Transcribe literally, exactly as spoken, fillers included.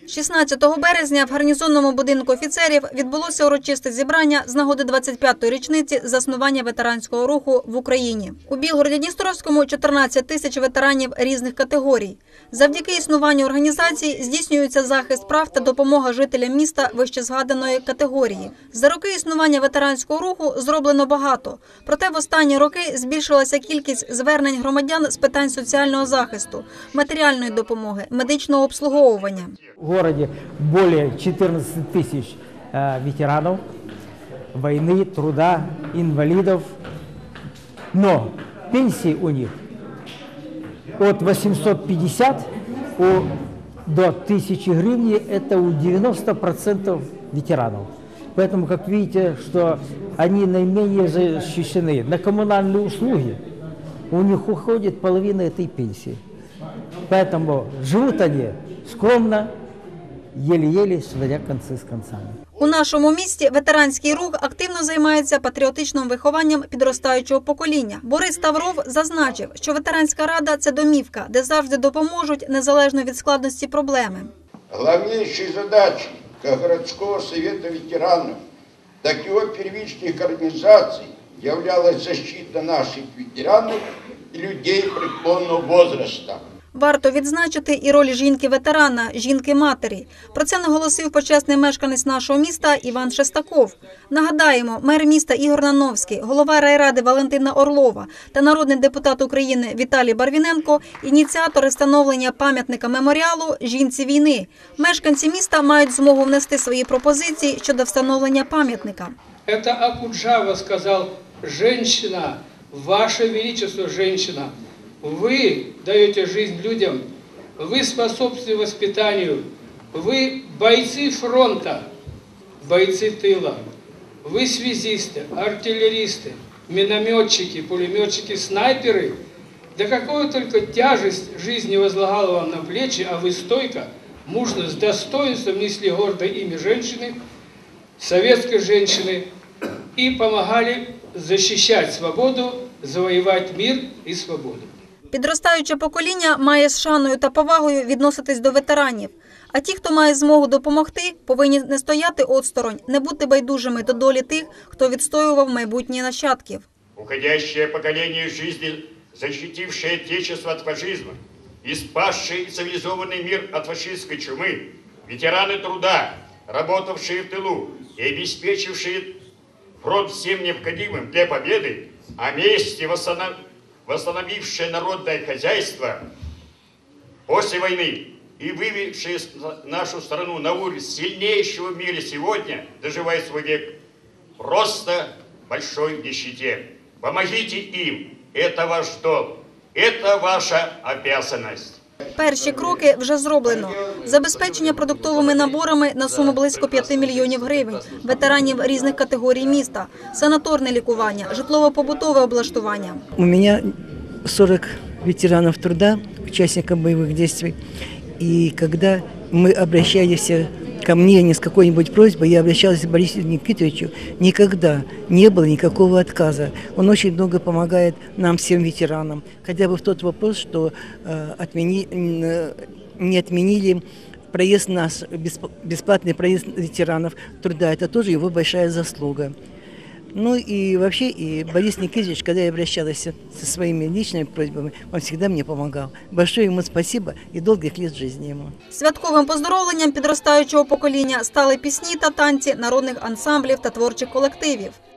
шістнадцятого березня в гарнізонному будинку офіцерів відбулося урочисте зібрання з нагоди двадцять п'ятої річниці заснування ветеранського руху в Україні. У Білгороді-Дністровському чотирнадцять тисяч ветеранів різних категорій. Завдяки існуванню організації здійснюється захист прав та допомога жителям міста вищезгаданої категорії. За роки існування ветеранського руху зроблено багато. Проте в останні роки збільшилася кількість звернень громадян з питань соціального захисту, матеріальної допомоги, медичного обслуговування. В городе более четырнадцати тысяч э, ветеранов войны, труда, инвалидов. Но пенсии у них от восьмисот пятидесяти до тысячи гривен, это у девяноста процентов ветеранов. Поэтому, как видите, что они наименее защищены. На коммунальные услуги у них уходит половина этой пенсии. Поэтому живут они скромно, єлі-єлі, сводя конці з концами. У нашому місті ветеранський рух активно займається патріотичним вихованням підростаючого покоління. Борис Тавров зазначив, що ветеранська рада – це домівка, де завжди допоможуть, незалежно від складності проблеми. Головнішою задачею як городського совєту ветеранів, так і його первичних організацій являлась защита наших ветеранів і людей преклонного віку. Варто відзначити і роль жінки-ветерана, жінки-матері. Про це наголосив почесний мешканець нашого міста Іван Шестаков. Нагадаємо, мер міста Ігор Нановський, голова райради Валентина Орлова та народний депутат України Віталій Барвіненко – ініціатори встановлення пам'ятника меморіалу жінці війни. Мешканці міста мають змогу внести свої пропозиції щодо встановлення пам'ятника. Це Акуджава сказав: «Женщина, ваше величество, женщина». Вы даете жизнь людям, вы способствуете воспитанию, вы бойцы фронта, бойцы тыла, вы связисты, артиллеристы, минометчики, пулеметчики, снайперы. Да какую только тяжесть жизни возлагала вам на плечи, а вы стойко, мужно, с достоинством несли гордое имя женщины, советской женщины, и помогали защищать свободу, завоевать мир и свободу. Підростаюче покоління має з шаною та повагою відноситись до ветеранів. А ті, хто має змогу допомогти, повинні не стояти осторонь, не бути байдужими до долі тих, хто відстоював майбутнє нащадків. Уходящее поколение жизни, защитившее Отечество от фашизма и спасшее цивилизованный мир от фашистской чумы, ветераны труда, работавшие в тылу и обеспечившие фронт всем необходимым для победы, а вместе восстановившее народное хозяйство после войны и выведшее нашу страну на уровень сильнейшего в мире сегодня, доживая свой век, просто большой нищете. Помогите им, это ваш долг, это ваша обязанность. Перші кроки вже зроблено. Забезпечення продуктовими наборами на суму близько п'яти мільйонів гривень, ветеранів різних категорій міста, санаторне лікування, житлово-побутове облаштування. У мене сорок ветеранов труда, участников боевых действий. И когда мы обращались ко мне не с какой-нибудь просьбой, я обращалась к Борису Никитовичу, никогда не было никакого отказа. Он очень много помогает нам, всем ветеранам. Хотя бы в тот вопрос, что э, отмени, э, не отменили проезд наш, бесплатный проезд ветеранов труда. Это тоже его большая заслуга. Ну и вообще, и Борис Никитич, когда я обращалась со своими личными просьбами, он всегда мне помогал. Большое ему спасибо и долгих лет жизни ему. Святковим поздоровленням підростаючого покоління стали пісні та танці народних ансамблів та творчих колективів.